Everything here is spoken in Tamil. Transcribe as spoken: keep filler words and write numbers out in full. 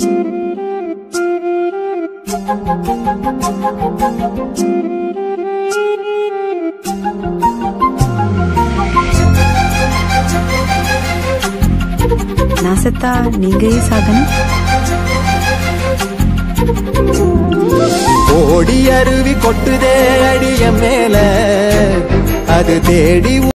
நான் செத்தா நீங்க சாகணும். ஓடி அருவி கொட்டுதே அடிய மேல அது தேடி